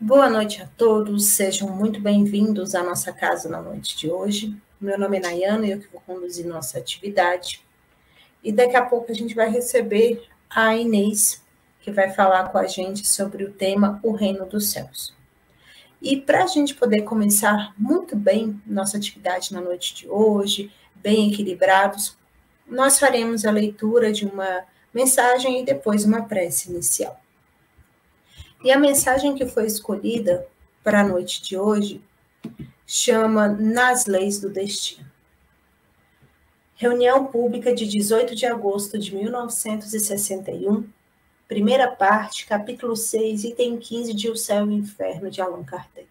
Boa noite a todos, sejam muito bem-vindos à nossa casa na noite de hoje. Meu nome é Nayana e eu que vou conduzir nossa atividade. E daqui a pouco a gente vai receber a Inês, que vai falar com a gente sobre o tema O Reino dos Céus. E para a gente poder começar muito bem nossa atividade na noite de hoje, bem equilibrados, nós faremos a leitura de uma mensagem e depois uma prece inicial. E a mensagem que foi escolhida para a noite de hoje chama Nas Leis do Destino. Reunião pública de 18 de agosto de 1961, primeira parte, capítulo 6, item 15 de O Céu e o Inferno, de Allan Kardec.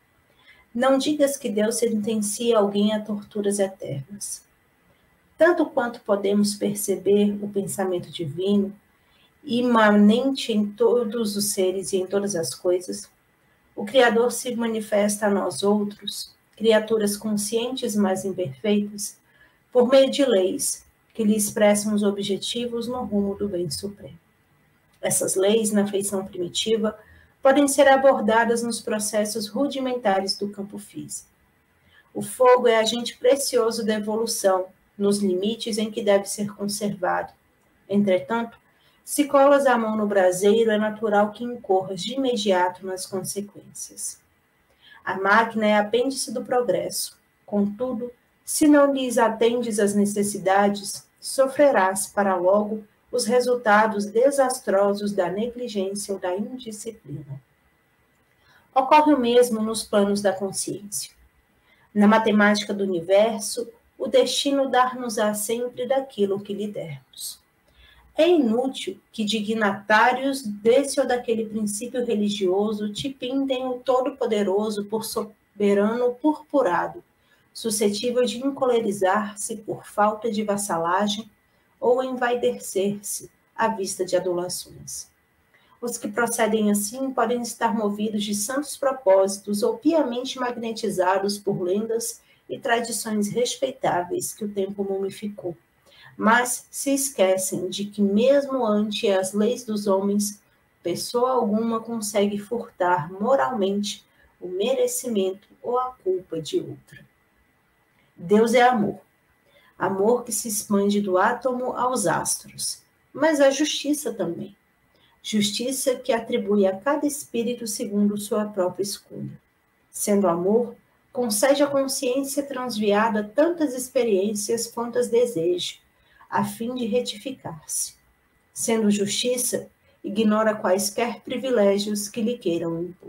Não digas que Deus sentencia alguém a torturas eternas. Tanto quanto podemos perceber o pensamento divino, imanente em todos os seres e em todas as coisas, o Criador se manifesta a nós outros, criaturas conscientes mas imperfeitas, por meio de leis que lhe expressam os objetivos no rumo do bem supremo. Essas leis, na feição primitiva, podem ser abordadas nos processos rudimentares do campo físico. O fogo é agente precioso da evolução, nos limites em que deve ser conservado. Entretanto, se colas a mão no braseiro, é natural que incorras de imediato nas consequências. A máquina é apêndice do progresso. Contudo, se não lhes atendes às necessidades, sofrerás para logo os resultados desastrosos da negligência ou da indisciplina. Ocorre o mesmo nos planos da consciência. Na matemática do universo, o destino dar-nos-á sempre daquilo que lhe dermos. É inútil que dignatários desse ou daquele princípio religioso te pintem o Todo-Poderoso por soberano purpurado, suscetível de encolerizar-se por falta de vassalagem ou envaidecer-se à vista de adulações. Os que procedem assim podem estar movidos de santos propósitos ou piamente magnetizados por lendas e tradições respeitáveis que o tempo mumificou. Mas se esquecem de que mesmo ante as leis dos homens, pessoa alguma consegue furtar moralmente o merecimento ou a culpa de outra. Deus é amor. Amor que se expande do átomo aos astros, mas a justiça também. Justiça que atribui a cada espírito segundo sua própria escolha. Sendo amor, concede à consciência transviada tantas experiências quantas deseja, a fim de retificar-se. Sendo justiça, ignora quaisquer privilégios que lhe queiram impor.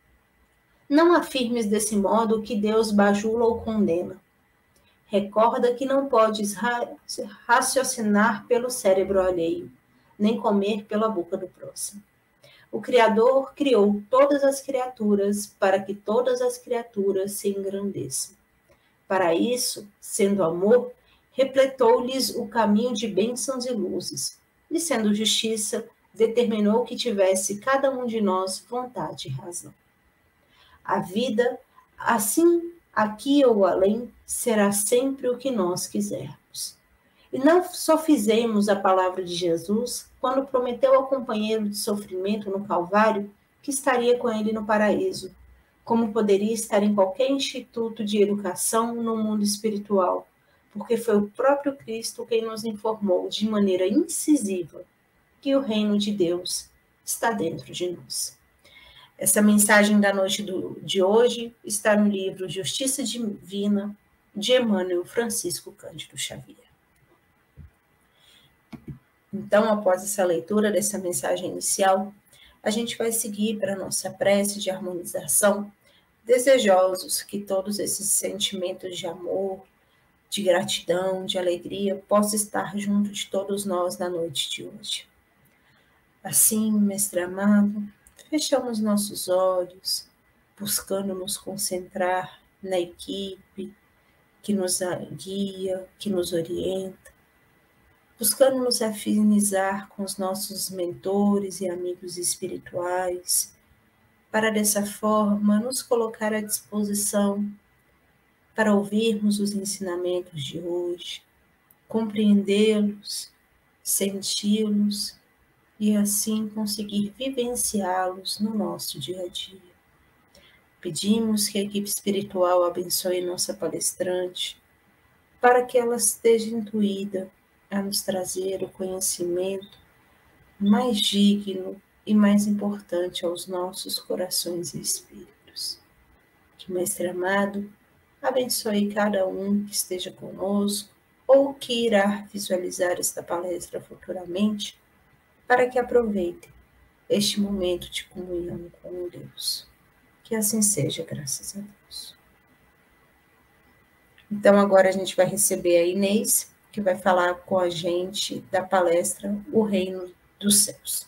Não afirmes desse modo que Deus bajula ou condena. Recorda que não podes raciocinar pelo cérebro alheio, nem comer pela boca do próximo. O Criador criou todas as criaturas para que todas as criaturas se engrandeçam. Para isso, sendo amor, repletou-lhes o caminho de bênçãos e luzes, e sendo justiça, determinou que tivesse cada um de nós vontade e razão. A vida, assim aqui ou além, será sempre o que nós quisermos. E não sofizemos a palavra de Jesus quando prometeu ao companheiro de sofrimento no Calvário que estaria com ele no paraíso, como poderia estar em qualquer instituto de educação no mundo espiritual, porque foi o próprio Cristo quem nos informou de maneira incisiva que o reino de Deus está dentro de nós. Essa mensagem da noite de hoje está no livro Justiça Divina, de Emmanuel Francisco Cândido Xavier. Então, após essa leitura dessa mensagem inicial, a gente vai seguir para a nossa prece de harmonização, desejosos que todos esses sentimentos de amor, de gratidão, de alegria, possam estar junto de todos nós na noite de hoje. Assim, mestre amado, fechamos nossos olhos, buscando nos concentrar na equipe que nos guia, que nos orienta, buscando nos afinizar com os nossos mentores e amigos espirituais, para dessa forma nos colocar à disposição para ouvirmos os ensinamentos de hoje, compreendê-los, senti-los e assim conseguir vivenciá-los no nosso dia a dia. Pedimos que a equipe espiritual abençoe nossa palestrante, para que ela esteja intuída a nos trazer o conhecimento mais digno e mais importante aos nossos corações e espíritos. Que o Mestre amado abençoe cada um que esteja conosco ou que irá visualizar esta palestra futuramente, para que aproveitem este momento de comunhão com Deus. Que assim seja, graças a Deus. Então, agora a gente vai receber a Inês, que vai falar com a gente da palestra O Reino dos Céus.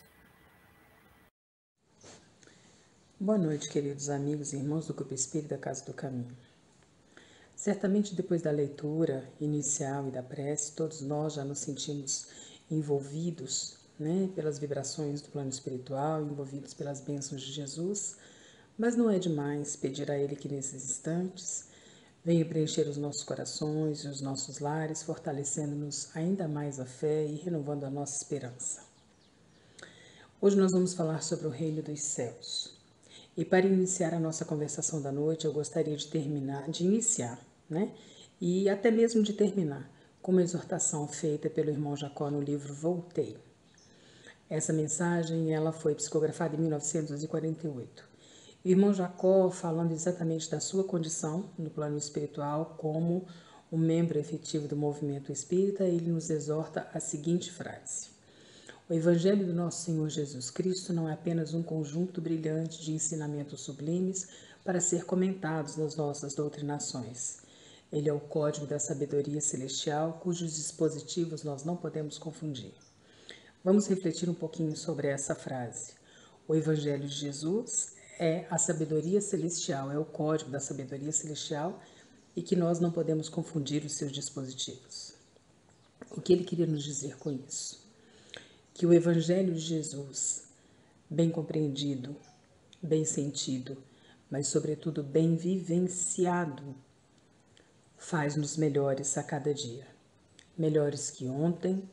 Boa noite, queridos amigos e irmãos do Grupo Espírita Casa do Caminho. Certamente, depois da leitura inicial e da prece, todos nós já nos sentimos envolvidos, pelas vibrações do plano espiritual, envolvidos pelas bênçãos de Jesus, mas não é demais pedir a Ele que nesses instantes venha preencher os nossos corações e os nossos lares, fortalecendo-nos ainda mais a fé e renovando a nossa esperança. Hoje nós vamos falar sobre o Reino dos Céus. E para iniciar a nossa conversação da noite, eu gostaria de iniciar, e até mesmo de terminar, com uma exortação feita pelo irmão Jacó no livro Voltei. Essa mensagem ela foi psicografada em 1948. O irmão Jacó, falando exatamente da sua condição no plano espiritual como um membro efetivo do movimento espírita, ele nos exorta a seguinte frase: o Evangelho do nosso Senhor Jesus Cristo não é apenas um conjunto brilhante de ensinamentos sublimes para ser comentados nas nossas doutrinações. Ele é o código da sabedoria celestial, cujos dispositivos nós não podemos confundir. Vamos refletir um pouquinho sobre essa frase. O Evangelho de Jesus é a sabedoria celestial, é o código da sabedoria celestial e que nós não podemos confundir os seus dispositivos. O que ele queria nos dizer com isso? Que o Evangelho de Jesus, bem compreendido, bem sentido, mas sobretudo bem vivenciado, faz-nos melhores a cada dia. Melhores que ontem,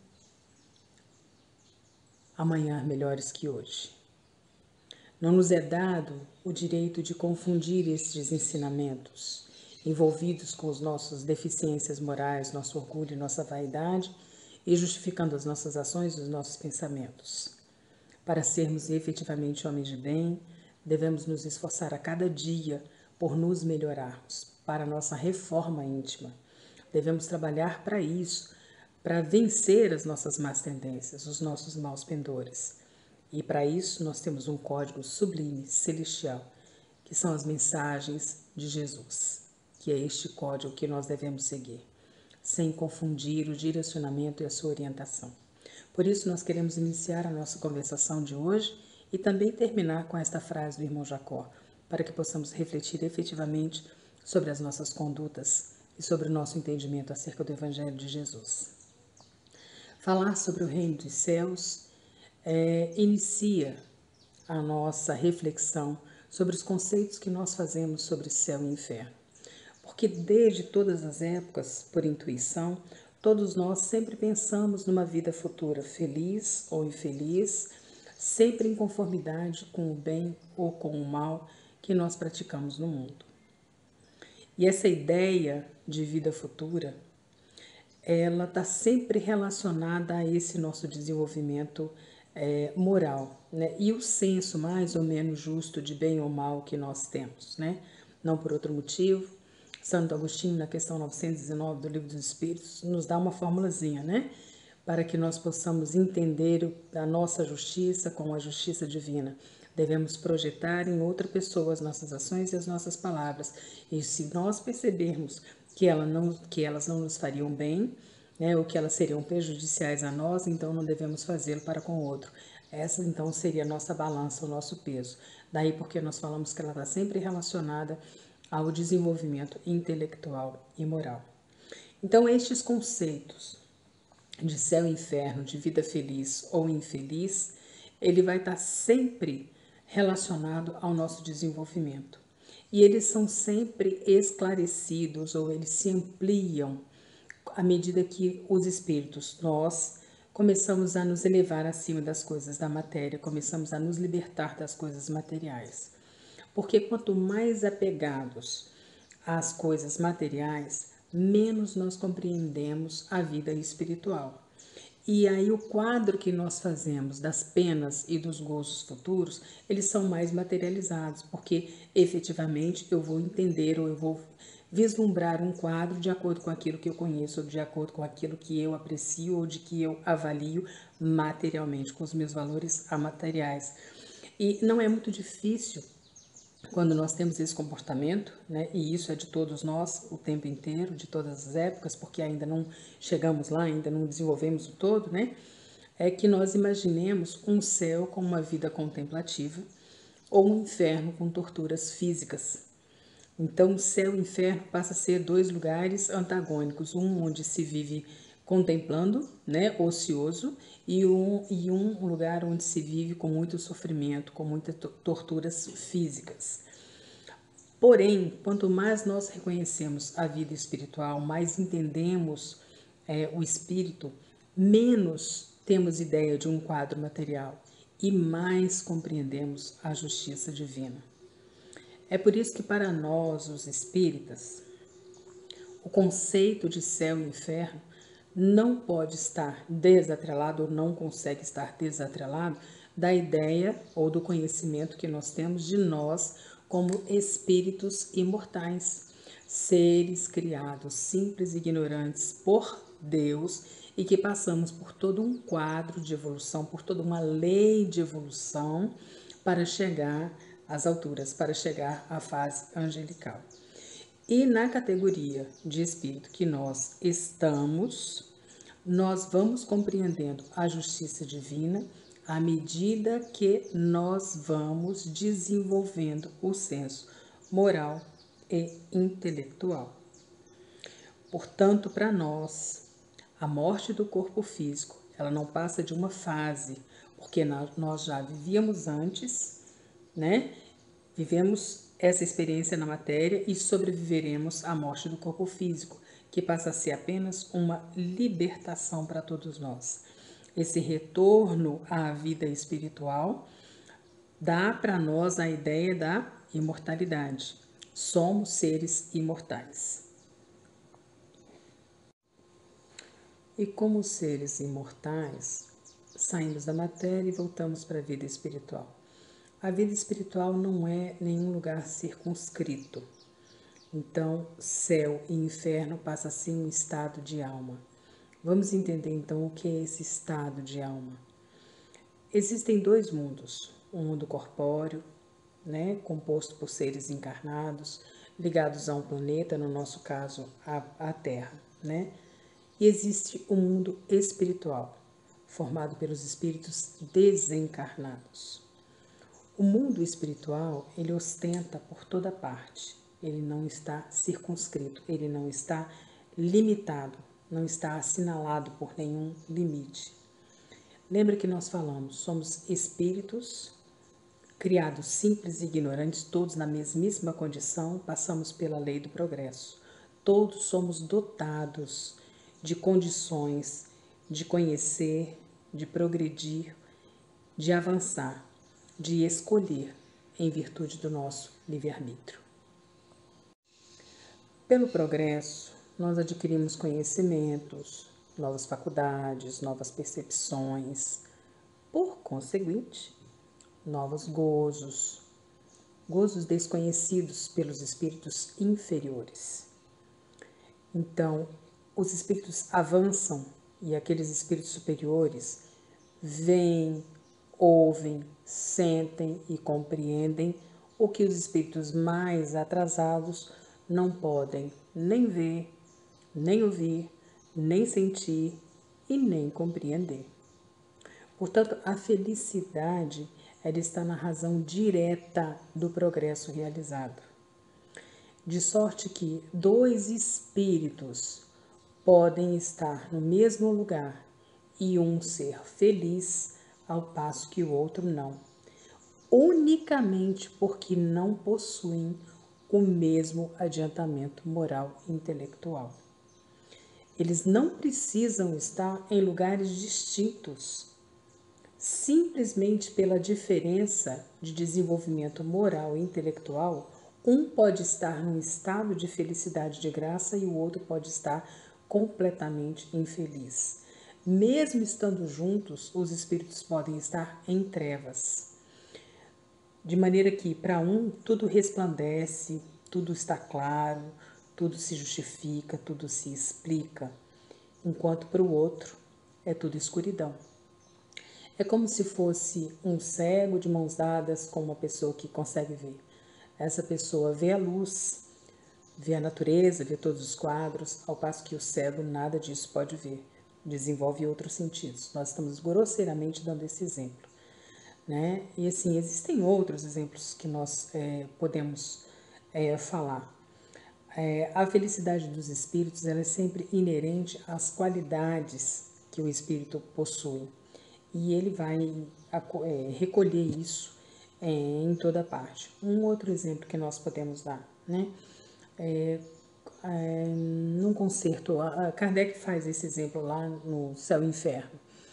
amanhã melhores que hoje. Não nos é dado o direito de confundir estes ensinamentos, envolvidos com as nossas deficiências morais, nosso orgulho e nossa vaidade, e justificando as nossas ações e os nossos pensamentos. Para sermos efetivamente homens de bem, devemos nos esforçar a cada dia por nos melhorarmos, para a nossa reforma íntima. Devemos trabalhar para isso, para vencer as nossas más tendências, os nossos maus pendores. E para isso nós temos um código sublime, celestial, que são as mensagens de Jesus, que é este código que nós devemos seguir, sem confundir o direcionamento e a sua orientação. Por isso, nós queremos iniciar a nossa conversação de hoje e também terminar com esta frase do irmão Jacó, para que possamos refletir efetivamente sobre as nossas condutas e sobre o nosso entendimento acerca do Evangelho de Jesus. Falar sobre o Reino dos Céus inicia a nossa reflexão sobre os conceitos que nós fazemos sobre céu e inferno. Porque desde todas as épocas, por intuição, todos nós sempre pensamos numa vida futura feliz ou infeliz, sempre em conformidade com o bem ou com o mal que nós praticamos no mundo. E essa ideia de vida futura, ela está sempre relacionada a esse nosso desenvolvimento moral, e o senso mais ou menos justo de bem ou mal que nós temos, não por outro motivo. Santo Agostinho, na questão 919 do Livro dos Espíritos, nos dá uma formulazinha, para que nós possamos entender a nossa justiça com a justiça divina. Devemos projetar em outra pessoa as nossas ações e as nossas palavras. E se nós percebermos que elas não nos fariam bem, ou que elas seriam prejudiciais a nós, então não devemos fazê-lo para com o outro. Essa, então, seria a nossa balança, o nosso peso. Daí porque nós falamos que ela está sempre relacionada ao desenvolvimento intelectual e moral. Então, estes conceitos de céu e inferno, de vida feliz ou infeliz, ele vai estar sempre relacionado ao nosso desenvolvimento. E eles são sempre esclarecidos ou eles se ampliam à medida que os espíritos, nós, começamos a nos elevar acima das coisas da matéria, começamos a nos libertar das coisas materiais. Porque quanto mais apegados às coisas materiais, menos nós compreendemos a vida espiritual. E aí o quadro que nós fazemos das penas e dos gozos futuros, eles são mais materializados, porque efetivamente eu vou entender ou eu vou vislumbrar um quadro de acordo com aquilo que eu conheço, ou de acordo com aquilo que eu aprecio ou de que eu avalio materialmente, com os meus valores amateriais. E não é muito difícil quando nós temos esse comportamento, né, e isso é de todos nós o tempo inteiro, de todas as épocas, porque ainda não chegamos lá, ainda não desenvolvemos o todo, né, é que nós imaginemos um céu com uma vida contemplativa ou um inferno com torturas físicas. Então, céu e inferno passa a ser dois lugares antagônicos, um onde se vive contemplando, né, ocioso, e um lugar onde se vive com muito sofrimento, com muitas torturas físicas. Porém, quanto mais nós reconhecemos a vida espiritual, mais entendemos o espírito, menos temos ideia de um quadro material e mais compreendemos a justiça divina. É por isso que para nós, os espíritas, o conceito de céu e inferno não pode estar desatrelado ou não consegue estar desatrelado da ideia ou do conhecimento que nós temos de nós como espíritos imortais, seres criados simples e ignorantes por Deus e que passamos por todo um quadro de evolução, por toda uma lei de evolução para chegar às alturas, para chegar à fase angelical. E na categoria de espírito que nós estamos, nós vamos compreendendo a justiça divina à medida que nós vamos desenvolvendo o senso moral e intelectual. Portanto, para nós, a morte do corpo físico, ela não passa de uma fase, porque nós já vivíamos antes, né? Vivemos essa experiência na matéria e sobreviveremos à morte do corpo físico, que passa a ser apenas uma libertação para todos nós. Esse retorno à vida espiritual dá para nós a ideia da imortalidade. Somos seres imortais. E como seres imortais, saímos da matéria e voltamos para a vida espiritual. A vida espiritual não é nenhum lugar circunscrito. Então, céu e inferno passa a ser um estado de alma. Vamos entender então o que é esse estado de alma. Existem dois mundos, um mundo corpóreo, né, composto por seres encarnados, ligados a um planeta, no nosso caso, a Terra, né? E existe o mundo espiritual, formado pelos espíritos desencarnados. O mundo espiritual, ele ostenta por toda parte. Ele não está circunscrito, ele não está limitado, não está assinalado por nenhum limite. Lembra que nós falamos, somos espíritos criados simples e ignorantes, todos na mesmíssima condição, passamos pela lei do progresso. Todos somos dotados de condições de conhecer, de progredir, de avançar, de escolher em virtude do nosso livre-arbítrio. Pelo progresso, nós adquirimos conhecimentos, novas faculdades, novas percepções, por conseguinte, novos gozos, gozos desconhecidos pelos espíritos inferiores. Então, os espíritos avançam e aqueles espíritos superiores veem, ouvem, sentem e compreendem o que os espíritos mais atrasados não podem nem ver, nem ouvir, nem sentir e nem compreender. Portanto, a felicidade ela está na razão direta do progresso realizado. De sorte que dois espíritos podem estar no mesmo lugar e um ser feliz ao passo que o outro não, unicamente porque não possuem o mesmo adiantamento moral e intelectual. Eles não precisam estar em lugares distintos, Simplesmente pela diferença de desenvolvimento moral e intelectual, um pode estar num estado de felicidade de graça e o outro pode estar completamente infeliz. Mesmo estando juntos, os espíritos podem estar em trevas. De maneira que, para um, tudo resplandece, tudo está claro, tudo se justifica, tudo se explica, enquanto para o outro é tudo escuridão. É como se fosse um cego de mãos dadas com uma pessoa que consegue ver. Essa pessoa vê a luz, vê a natureza, vê todos os quadros, ao passo que o cego nada disso pode ver, desenvolve outros sentidos. Nós estamos grosseiramente dando esse exemplo, né? E assim, existem outros exemplos que nós podemos falar. A felicidade dos espíritos ela é sempre inerente às qualidades que o espírito possui e ele vai recolher isso em toda parte. Um outro exemplo que nós podemos dar, né? Num concerto, a Kardec faz esse exemplo lá no Céu e Inferno.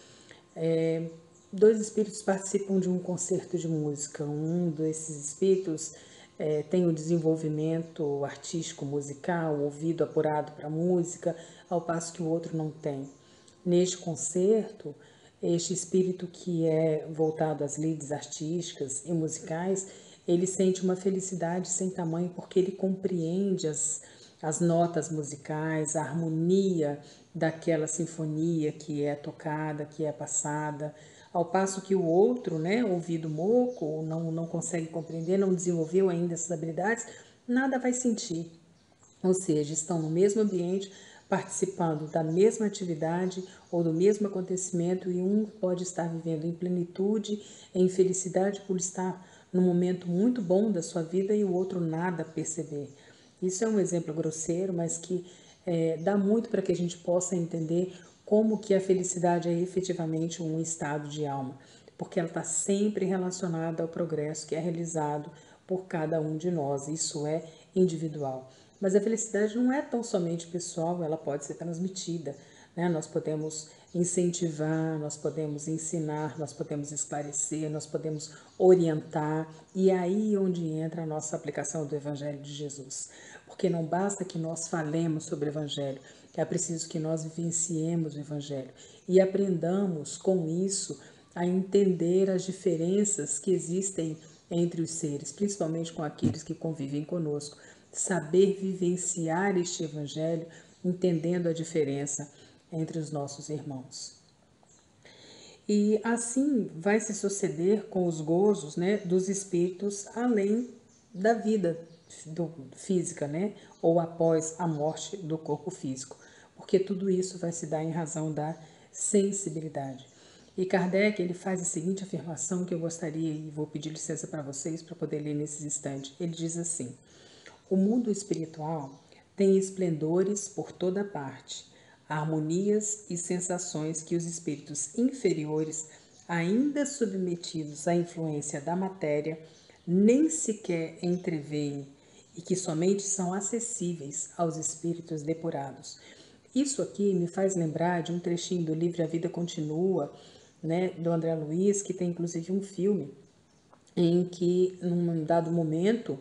Dois espíritos participam de um concerto de música. Um desses espíritos tem o desenvolvimento artístico musical, o ouvido apurado para a música, ao passo que o outro não tem. Neste concerto, este espírito que é voltado às lides artísticas e musicais, ele sente uma felicidade sem tamanho porque ele compreende as notas musicais, a harmonia daquela sinfonia que é tocada, que é passada, ao passo que o outro, né, ouvido moco, não consegue compreender, não desenvolveu ainda essas habilidades, nada vai sentir. Ou seja, estão no mesmo ambiente, participando da mesma atividade ou do mesmo acontecimento e um pode estar vivendo em plenitude, em felicidade por estar num momento muito bom da sua vida e o outro nada perceber. Isso é um exemplo grosseiro, mas que dá muito para que a gente possa entender como que a felicidade é efetivamente um estado de alma, porque ela está sempre relacionada ao progresso que é realizado por cada um de nós. Isso é individual. Mas a felicidade não é tão somente pessoal, ela pode ser transmitida, né? Nós podemos incentivar, nós podemos ensinar, nós podemos esclarecer, nós podemos orientar, e é aí onde entra a nossa aplicação do Evangelho de Jesus. Porque não basta que nós falemos sobre o Evangelho, é preciso que nós vivenciemos o Evangelho e aprendamos com isso a entender as diferenças que existem entre os seres, principalmente com aqueles que convivem conosco. Saber vivenciar este Evangelho, entendendo a diferença entre os nossos irmãos. E assim vai se suceder com os gozos, né, dos espíritos além da vida física, né, ou após a morte do corpo físico, porque tudo isso vai se dar em razão da sensibilidade. E Kardec ele faz a seguinte afirmação que eu gostaria e vou pedir licença para vocês para poder ler nesse instante. Ele diz assim: o mundo espiritual tem esplendores por toda parte, harmonias e sensações que os espíritos inferiores, ainda submetidos à influência da matéria, nem sequer entreveem e que somente são acessíveis aos espíritos depurados. Isso aqui me faz lembrar de um trechinho do livro A Vida Continua, né, do André Luiz, que tem inclusive um filme em que, num dado momento,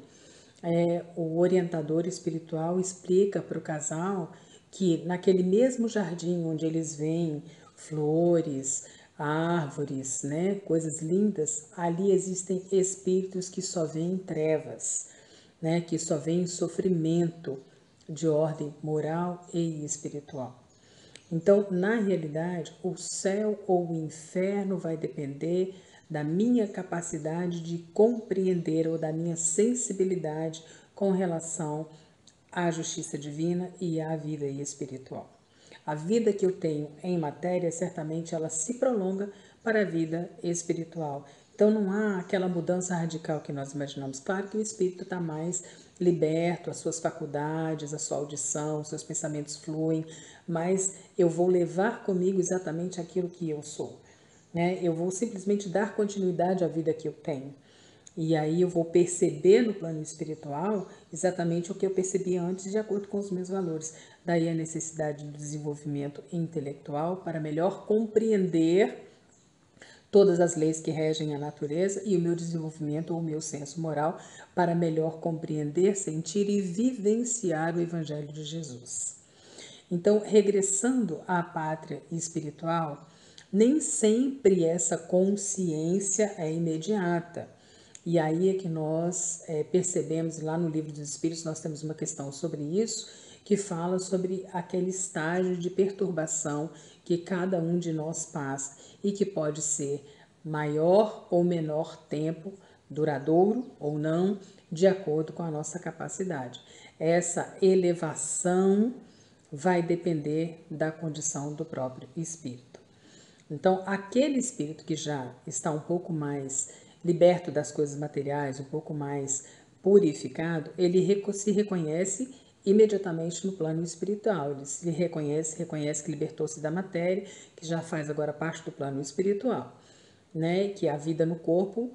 o orientador espiritual explica para o casal que naquele mesmo jardim onde eles veem flores, árvores, né, coisas lindas, ali existem espíritos que só veem trevas, né, que só veem sofrimento de ordem moral e espiritual. Então, na realidade, o céu ou o inferno vai depender da minha capacidade de compreender ou da minha sensibilidade com relação à justiça divina e à vida espiritual. A vida que eu tenho em matéria, certamente ela se prolonga para a vida espiritual. Então não há aquela mudança radical que nós imaginamos. Claro que o espírito está mais liberto, as suas faculdades, a sua audição, os seus pensamentos fluem, mas eu vou levar comigo exatamente aquilo que eu sou, né? Eu vou simplesmente dar continuidade à vida que eu tenho. E aí eu vou perceber no plano espiritual exatamente o que eu percebi antes de acordo com os meus valores. Daí a necessidade do desenvolvimento intelectual para melhor compreender todas as leis que regem a natureza e o meu desenvolvimento ou o meu senso moral para melhor compreender, sentir e vivenciar o Evangelho de Jesus. Então, regressando à pátria espiritual, nem sempre essa consciência é imediata. E aí é que nós percebemos, lá no Livro dos Espíritos, nós temos uma questão sobre isso, que fala sobre aquele estágio de perturbação que cada um de nós passa e que pode ser maior ou menor tempo, duradouro ou não, de acordo com a nossa capacidade. Essa elevação vai depender da condição do próprio espírito. Então, aquele espírito que já está um pouco mais liberto das coisas materiais, um pouco mais purificado, ele se reconhece imediatamente no plano espiritual. Ele se reconhece que libertou-se da matéria, que já faz agora parte do plano espiritual, né? Que a vida no corpo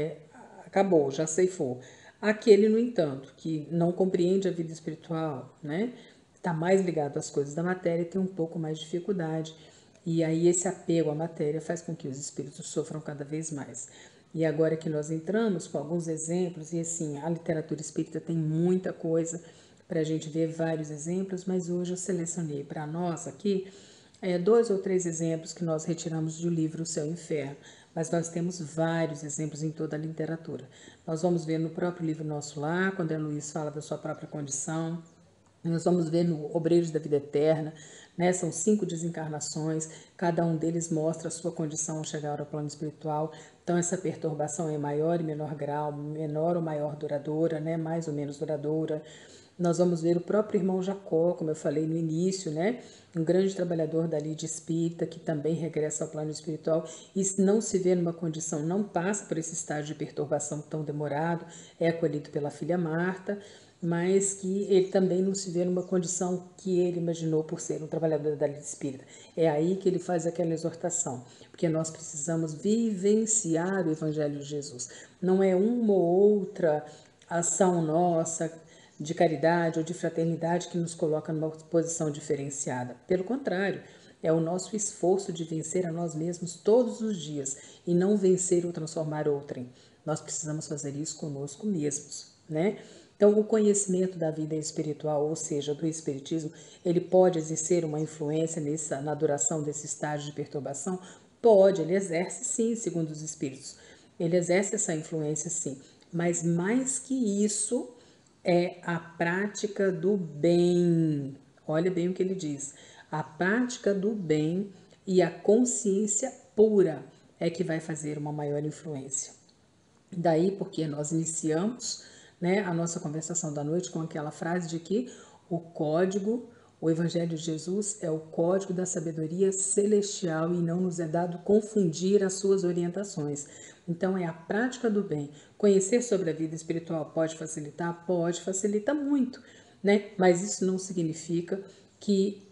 acabou, já ceifou. Aquele, no entanto, que não compreende a vida espiritual, né? Está mais ligado às coisas da matéria, tem um pouco mais de dificuldade. E aí esse apego à matéria faz com que os espíritos sofram cada vez mais. E agora que nós entramos com alguns exemplos, e assim, a literatura espírita tem muita coisa para a gente ver, vários exemplos, mas hoje eu selecionei para nós aqui 2 ou 3 exemplos que nós retiramos do livro O Céu e o Inferno, mas nós temos vários exemplos em toda a literatura. Nós vamos ver no próprio livro Nosso Lar, quando a Luiz fala da sua própria condição. Nós vamos ver no Obreiros da Vida Eterna, né? São 5 desencarnações, cada um deles mostra a sua condição ao chegar ao plano espiritual. Então, essa perturbação é maior e menor grau, menor ou maior duradoura, né? Mais ou menos duradoura. Nós vamos ver o próprio irmão Jacó, como eu falei no início, né? Um grande trabalhador da lide espírita que também regressa ao plano espiritual e não se vê numa condição, não passa por esse estágio de perturbação tão demorado, é acolhido pela filha Marta, mas que ele também não se vê numa condição que ele imaginou por ser um trabalhador da lide espírita. É aí que ele faz aquela exortação, porque nós precisamos vivenciar o Evangelho de Jesus. Não é uma ou outra ação nossa de caridade ou de fraternidade que nos coloca numa posição diferenciada. Pelo contrário, é o nosso esforço de vencer a nós mesmos todos os dias e não vencer ou transformar outrem. Nós precisamos fazer isso conosco mesmos, né? Então, o conhecimento da vida espiritual, ou seja, do espiritismo, ele pode exercer uma influência na duração desse estágio de perturbação? Pode, ele exerce sim, segundo os espíritos. Ele exerce essa influência sim, mas mais que isso é a prática do bem. Olha bem o que ele diz. A prática do bem e a consciência pura é que vai fazer uma maior influência. Daí porque nós iniciamos, né, a nossa conversação da noite com aquela frase de que o Evangelho de Jesus é o código da sabedoria celestial e não nos é dado confundir as suas orientações. Então, é a prática do bem. Conhecer sobre a vida espiritual pode facilitar? Pode, facilita muito, né? Mas isso não significa que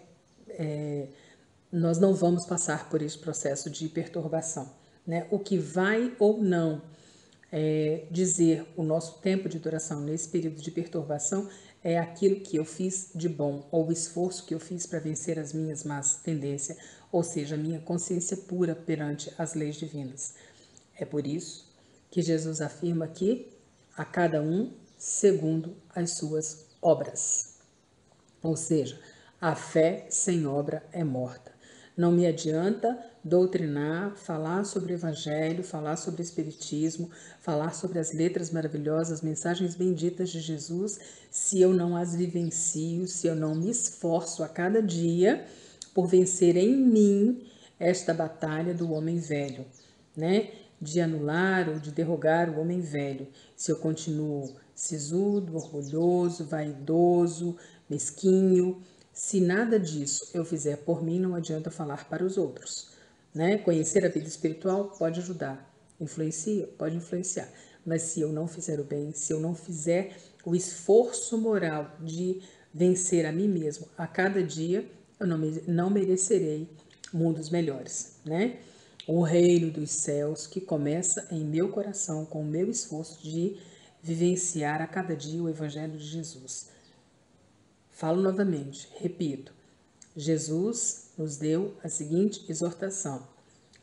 nós não vamos passar por esse processo de perturbação, né? O que vai ou não dizer o nosso tempo de duração nesse período de perturbação é aquilo que eu fiz de bom, ou o esforço que eu fiz para vencer as minhas más tendências, ou seja, a minha consciência pura perante as leis divinas. É por isso que Jesus afirma que a cada um segundo as suas obras. Ou seja, a fé sem obra é morta. Não me adianta doutrinar, falar sobre o Evangelho, falar sobre o Espiritismo, falar sobre as letras maravilhosas, mensagens benditas de Jesus, se eu não as vivencio, se eu não me esforço a cada dia por vencer em mim esta batalha do homem velho, né? De anular ou de derrogar o homem velho. Se eu continuo sisudo, orgulhoso, vaidoso, mesquinho, se nada disso eu fizer por mim, não adianta falar para os outros, né? Conhecer a vida espiritual pode ajudar, influencia, pode influenciar, mas se eu não fizer o bem, se eu não fizer o esforço moral de vencer a mim mesmo a cada dia, eu não merecerei mundos melhores, né? O reino dos céus que começa em meu coração com o meu esforço de vivenciar a cada dia o Evangelho de Jesus. Falo novamente, repito, Jesus nos deu a seguinte exortação: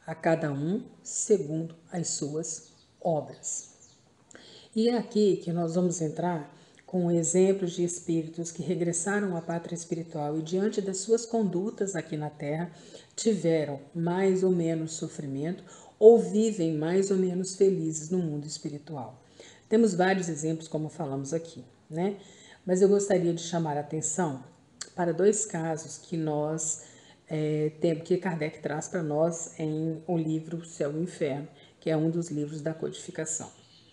a cada um segundo as suas obras. E é aqui que nós vamos entrar com exemplos de espíritos que regressaram à pátria espiritual e, diante das suas condutas aqui na Terra, tiveram mais ou menos sofrimento ou vivem mais ou menos felizes no mundo espiritual. Temos vários exemplos, como falamos aqui, né? Mas eu gostaria de chamar a atenção para dois casos que que Kardec traz para nós em o livro Céu e Inferno, que é um dos livros da codificação.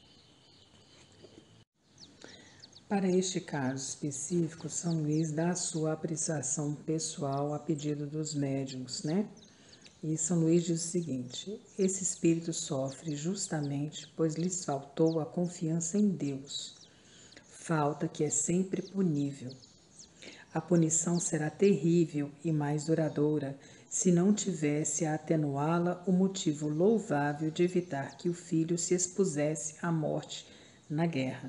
Para este caso específico, São Luís dá a sua apreciação pessoal a pedido dos médiuns, né? E São Luís diz o seguinte: esse espírito sofre justamente pois lhes faltou a confiança em Deus, falta que é sempre punível. A punição será terrível e mais duradoura se não tivesse a atenuá-la o motivo louvável de evitar que o filho se expusesse à morte na guerra.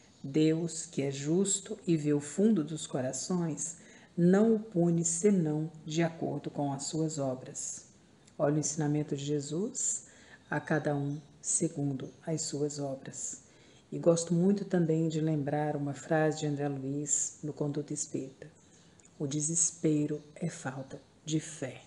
Deus, que é justo e vê o fundo dos corações, não o pune senão de acordo com as suas obras. Olha o ensinamento de Jesus, a cada um segundo as suas obras. E gosto muito também de lembrar uma frase de André Luiz no Conduta Espírita: o desespero é falta de fé.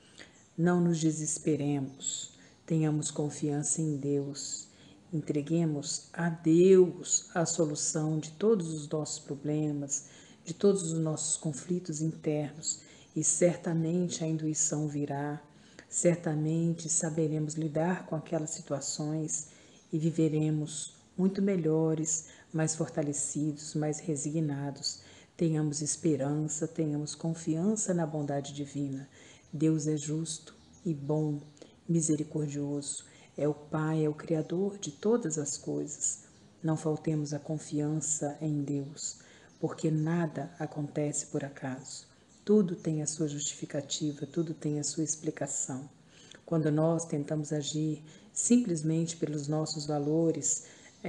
Não nos desesperemos, tenhamos confiança em Deus, entreguemos a Deus a solução de todos os nossos problemas, de todos os nossos conflitos internos, e certamente a intuição virá, certamente saberemos lidar com aquelas situações e viveremos muito melhores, mais fortalecidos, mais resignados. Tenhamos esperança, tenhamos confiança na bondade divina. Deus é justo e bom, misericordioso, é o Pai, é o Criador de todas as coisas. Não faltemos a confiança em Deus, porque nada acontece por acaso. Tudo tem a sua justificativa, tudo tem a sua explicação. Quando nós tentamos agir simplesmente pelos nossos valores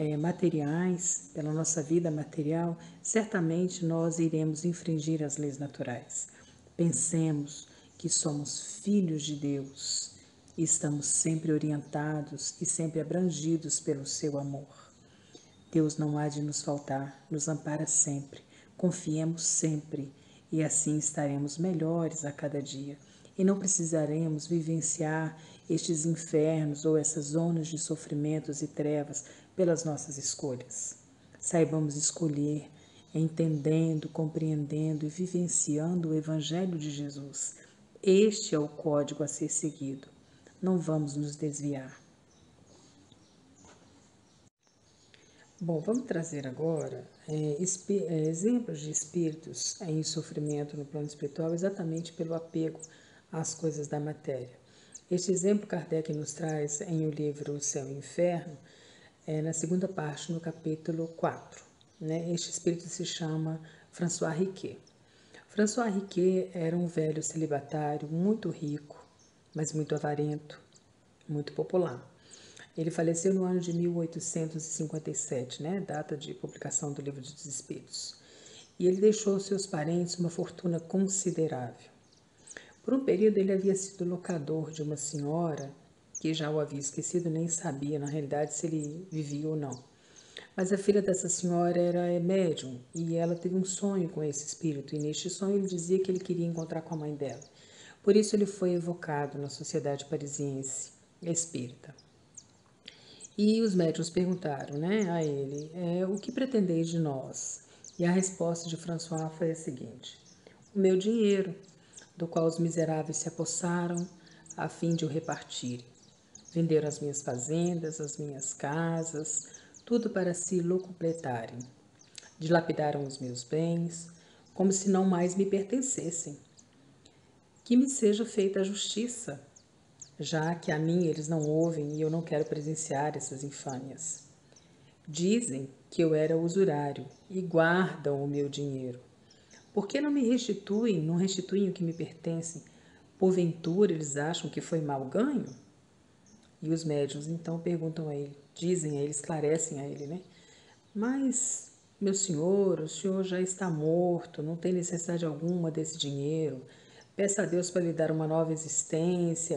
materiais, pela nossa vida material, certamente nós iremos infringir as leis naturais. Pensemos que somos filhos de Deus e estamos sempre orientados e sempre abrangidos pelo seu amor. Deus não há de nos faltar, nos ampara sempre, confiemos sempre e assim estaremos melhores a cada dia e não precisaremos vivenciar estes infernos ou essas zonas de sofrimentos e trevas pelas nossas escolhas. Saibamos escolher, entendendo, compreendendo e vivenciando o Evangelho de Jesus. Este é o código a ser seguido. Não vamos nos desviar. Bom, vamos trazer agora exemplos de espíritos em sofrimento no plano espiritual exatamente pelo apego às coisas da matéria. Este exemplo Kardec nos traz em o livro Céu e Inferno, na segunda parte, no capítulo 4. Né? Este espírito se chama François Riquet. François Riquet era um velho celibatário muito rico, mas muito avarento, muito popular. Ele faleceu no ano de 1857, né, data de publicação do Livro dos Espíritos. E ele deixou aos seus parentes uma fortuna considerável. Por um período ele havia sido locador de uma senhora que já o havia esquecido, nem sabia na realidade se ele vivia ou não. Mas a filha dessa senhora era médium e ela teve um sonho com esse espírito, e neste sonho ele dizia que ele queria encontrar com a mãe dela. Por isso ele foi evocado na sociedade parisiense espírita. E os médiuns perguntaram, né, a ele, o que pretendeis de nós? E a resposta de François foi a seguinte: o meu dinheiro, do qual os miseráveis se apossaram a fim de o repartirem. Venderam as minhas fazendas, as minhas casas, tudo para se locupletarem. Dilapidaram os meus bens, como se não mais me pertencessem. Que me seja feita a justiça, já que a mim eles não ouvem e eu não quero presenciar essas infâmias. Dizem que eu era usurário e guardam o meu dinheiro. Por que não me restituem, não restituem o que me pertence? Porventura eles acham que foi mal ganho? E os médiuns então perguntam a ele, dizem a ele, esclarecem a ele, né? Mas, meu senhor, o senhor já está morto, não tem necessidade alguma desse dinheiro. Peça a Deus para lhe dar uma nova existência,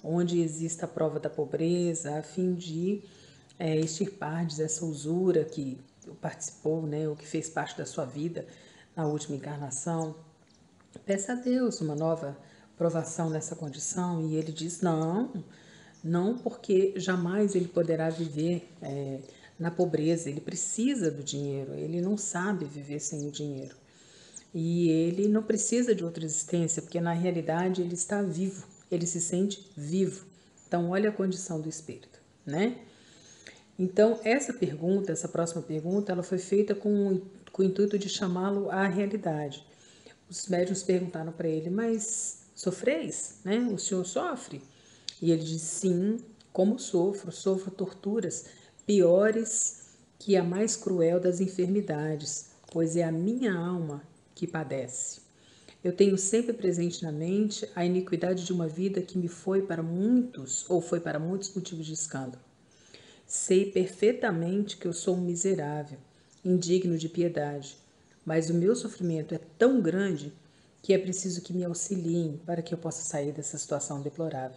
onde exista a prova da pobreza, a fim de extirpardes essa usura que participou, né, ou que fez parte da sua vida na última encarnação. Peça a Deus uma nova provação nessa condição. E ele diz: não, porque jamais ele poderá viver na pobreza. Ele precisa do dinheiro, ele não sabe viver sem o dinheiro. E ele não precisa de outra existência, porque na realidade ele está vivo, ele se sente vivo. Então, olha a condição do espírito, né? Então, essa próxima pergunta, ela foi feita com o intuito de chamá-lo à realidade. Os médiuns perguntaram para ele: mas sofreis, né? O senhor sofre? E ele disse: sim, como sofro torturas piores que a mais cruel das enfermidades, pois é a minha alma que padece. Eu tenho sempre presente na mente a iniquidade de uma vida que me foi para muitos motivos de escândalo. Sei perfeitamente que eu sou um miserável, indigno de piedade, mas o meu sofrimento é tão grande que é preciso que me auxiliem para que eu possa sair dessa situação deplorável.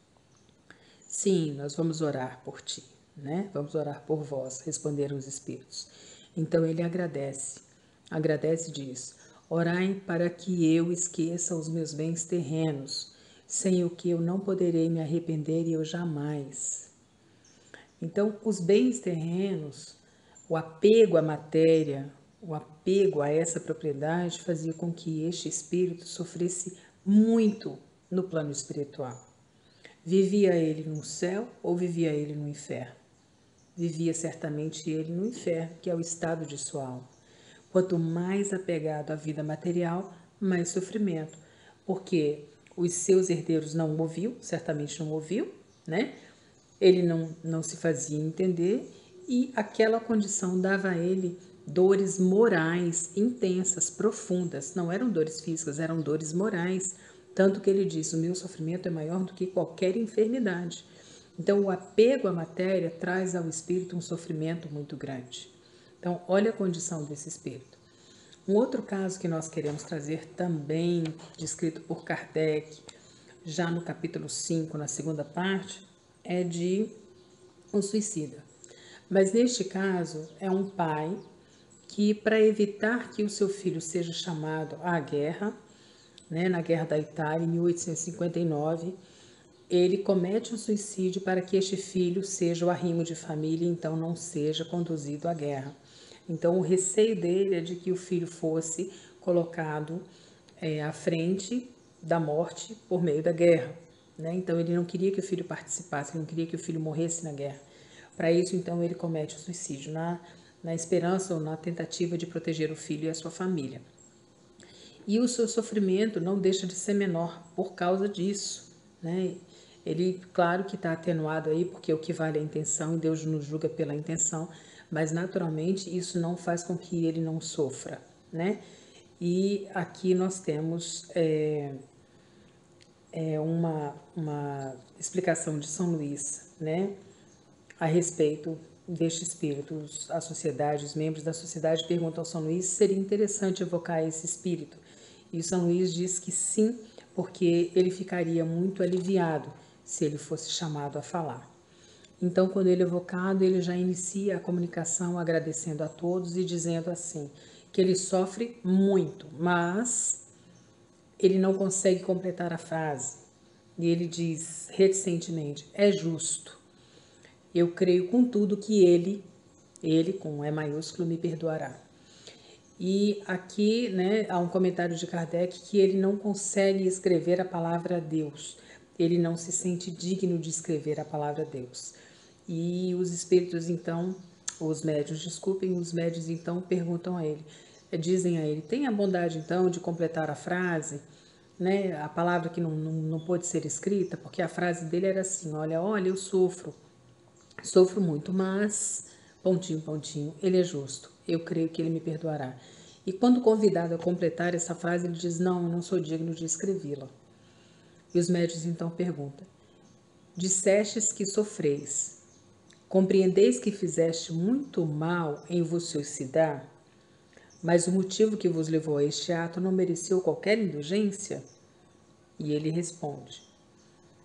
Sim, nós vamos orar por ti, né? Vamos orar por vós, responderam os espíritos. Então ele agradece e diz: orai para que eu esqueça os meus bens terrenos, sem o que eu não poderei me arrepender e eu jamais. Então, os bens terrenos, o apego à matéria, o apego a essa propriedade fazia com que este espírito sofresse muito no plano espiritual. Vivia ele no céu ou vivia ele no inferno? Vivia certamente ele no inferno, que é o estado de sua alma. Quanto mais apegado à vida material, mais sofrimento, porque os seus herdeiros não o ouviam, certamente não o ouviam, né? Ele não se fazia entender e aquela condição dava a ele dores morais intensas, profundas. Não eram dores físicas, eram dores morais. Tanto que ele diz: o meu sofrimento é maior do que qualquer enfermidade. Então, o apego à matéria traz ao espírito um sofrimento muito grande. Então, olha a condição desse espírito. Um outro caso que nós queremos trazer também, descrito por Kardec, já no capítulo 5, na segunda parte, é de um suicida. Mas neste caso é um pai que, para evitar que o seu filho seja chamado à guerra, né, na Guerra da Itália, em 1859, ele comete um suicídio para que este filho seja o arrimo de família e então não seja conduzido à guerra. Então, o receio dele é de que o filho fosse colocado à frente da morte por meio da guerra. Né? Então, ele não queria que o filho participasse, ele não queria que o filho morresse na guerra. Para isso, então, ele comete o suicídio, na esperança ou na tentativa de proteger o filho e a sua família. E o seu sofrimento não deixa de ser menor por causa disso, né? Ele, claro que está atenuado aí, porque o que vale é a intenção, e Deus nos julga pela intenção, mas naturalmente isso não faz com que ele não sofra, né? E aqui nós temos uma explicação de São Luís, né? A respeito deste espírito. A sociedade, os membros da sociedade perguntam ao São Luís se seria interessante evocar esse espírito. E o São Luís diz que sim, porque ele ficaria muito aliviado se ele fosse chamado a falar. Então, quando ele é evocado, ele já inicia a comunicação agradecendo a todos e dizendo assim, que ele sofre muito, mas ele não consegue completar a frase. E ele diz reticentemente: é justo. Eu creio com tudo que ele com E maiúsculo, me perdoará. E aqui, né, há um comentário de Kardec que ele não consegue escrever a palavra Deus. Ele não se sente digno de escrever a palavra Deus. E os espíritos, então, os médiuns então perguntam a ele, dizem a ele: tem a bondade então de completar a frase, né, a palavra que não pôde ser escrita, porque a frase dele era assim: olha, eu sofro muito, mas, pontinho, pontinho, ele é justo, eu creio que ele me perdoará. E quando convidado a completar essa frase, ele diz: não, eu não sou digno de escrevê-la. E os médiuns então perguntam: dissestes que sofreis, compreendeis que fizeste muito mal em vos suicidar, mas o motivo que vos levou a este ato não mereceu qualquer indulgência? E ele responde: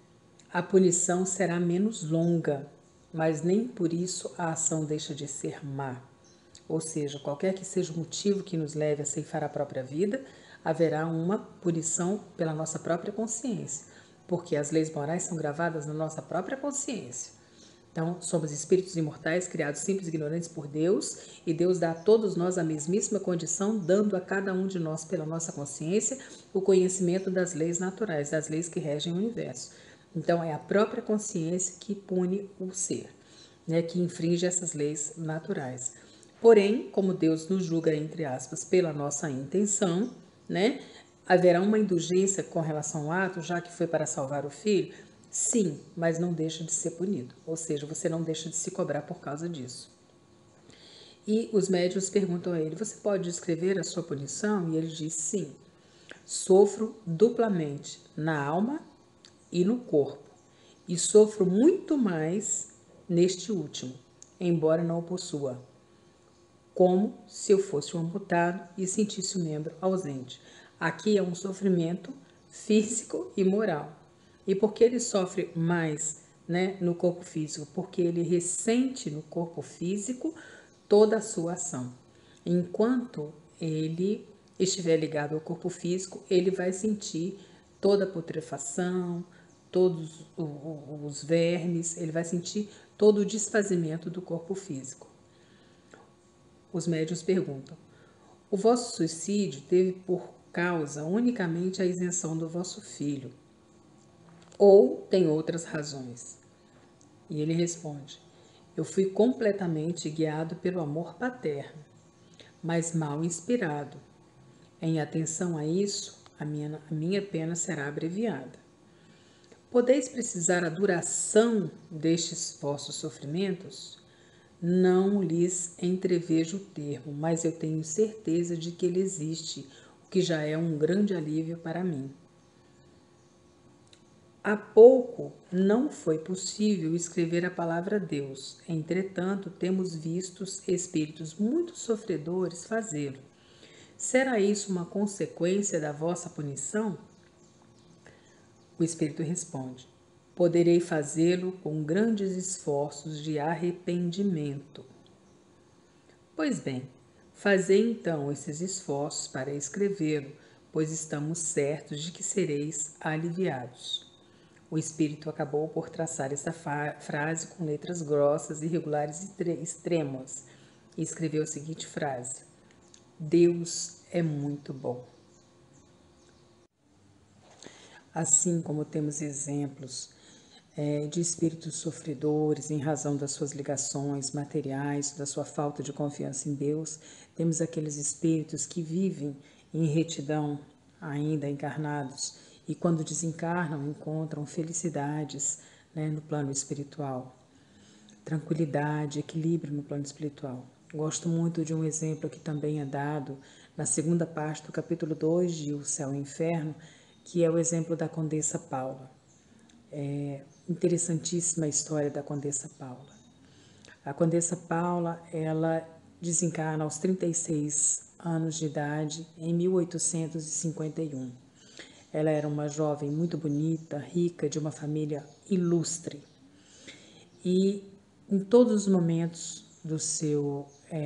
a punição será menos longa, mas nem por isso a ação deixa de ser má. Ou seja, qualquer que seja o motivo que nos leve a ceifar a própria vida, haverá uma punição pela nossa própria consciência, porque as leis morais são gravadas na nossa própria consciência. Então, somos espíritos imortais, criados simples e ignorantes por Deus, e Deus dá a todos nós a mesmíssima condição, dando a cada um de nós, pela nossa consciência, o conhecimento das leis naturais, das leis que regem o universo. Então, é a própria consciência que pune o ser, né, que infringe essas leis naturais. Porém, como Deus nos julga, entre aspas, pela nossa intenção, né, haverá uma indulgência com relação ao ato, já que foi para salvar o filho? Sim, mas não deixa de ser punido. Ou seja, você não deixa de se cobrar por causa disso. E os médiuns perguntam a ele: você pode descrever a sua punição? E ele diz: sim, sofro duplamente na alma e no corpo, e sofro muito mais neste último, embora não o possua, como se eu fosse um amputado e sentisse o membro ausente. Aqui é um sofrimento físico e moral. E por que ele sofre mais, né, no corpo físico? Porque ele ressente no corpo físico toda a sua ação. Enquanto ele estiver ligado ao corpo físico, ele vai sentir toda a putrefação, todos os vermes, ele vai sentir todo o desfazimento do corpo físico. Os médiuns perguntam: o vosso suicídio teve por causa unicamente a isenção do vosso filho, ou tem outras razões? E ele responde: eu fui completamente guiado pelo amor paterno, mas mal inspirado. Em atenção a isso, a minha pena será abreviada. Podeis precisar a duração destes vossos sofrimentos? Não lhes entrevejo o termo, mas eu tenho certeza de que ele existe, o que já é um grande alívio para mim. Há pouco não foi possível escrever a palavra Deus, entretanto, temos visto espíritos muito sofredores fazê-lo. Será isso uma consequência da vossa punição? O espírito responde: poderei fazê-lo com grandes esforços de arrependimento. Pois bem, fazei então esses esforços para escrevê-lo, pois estamos certos de que sereis aliviados. O espírito acabou por traçar esta frase com letras grossas, irregulares e extremas, e escreveu a seguinte frase: Deus é muito bom. Assim como temos exemplos de espíritos sofredores em razão das suas ligações materiais, da sua falta de confiança em Deus, temos aqueles espíritos que vivem em retidão, ainda encarnados, e quando desencarnam encontram felicidades, né, no plano espiritual, tranquilidade, equilíbrio no plano espiritual. Gosto muito de um exemplo que também é dado na segunda parte do capítulo 2 de O Céu e o Inferno, que é o exemplo da Condessa Paula. Interessantíssima a história da Condessa Paula. A Condessa Paula, ela desencarna aos 36 anos de idade em 1851. Ela era uma jovem muito bonita, rica, de uma família ilustre. E em todos os momentos do seu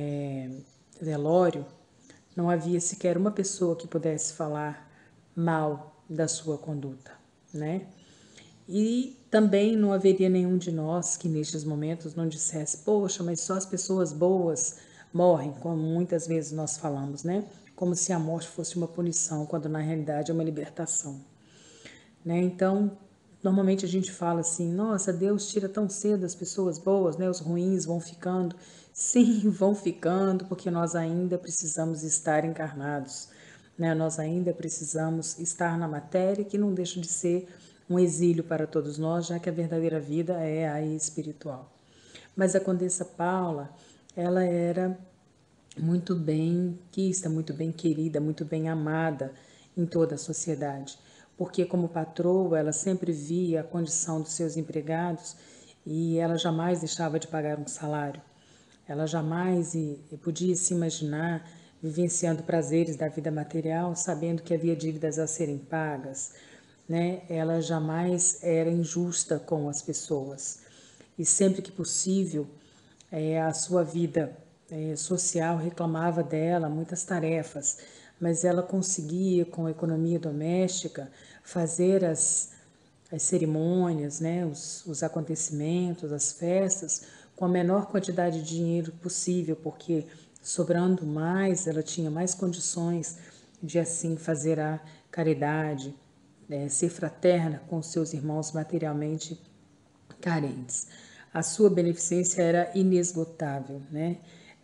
velório, não havia sequer uma pessoa que pudesse falar mal da sua conduta, né? E também não haveria nenhum de nós que nestes momentos não dissesse: poxa, mas só as pessoas boas morrem, como muitas vezes nós falamos, né? Como se a morte fosse uma punição, quando na realidade é uma libertação, né? Então, normalmente a gente fala assim: nossa, Deus tira tão cedo as pessoas boas, né? Os ruins vão ficando. Sim, vão ficando, porque nós ainda precisamos estar encarnados, né? Nós ainda precisamos estar na matéria, que não deixa de ser um exílio para todos nós, já que a verdadeira vida é a espiritual. Mas a Condessa Paula, ela era muito bem quista, muito bem querida, muito bem amada em toda a sociedade, porque como patroa ela sempre via a condição dos seus empregados e ela jamais deixava de pagar um salário. Ela jamais podia se imaginar vivenciando prazeres da vida material, sabendo que havia dívidas a serem pagas. né? Ela jamais era injusta com as pessoas. E sempre que possível, a sua vida social reclamava dela muitas tarefas, mas ela conseguia, com a economia doméstica, fazer as cerimônias, né, os acontecimentos, as festas, com a menor quantidade de dinheiro possível, porque sobrando mais, ela tinha mais condições de assim fazer a caridade, ser fraterna com seus irmãos materialmente carentes. A sua beneficência era inesgotável, né?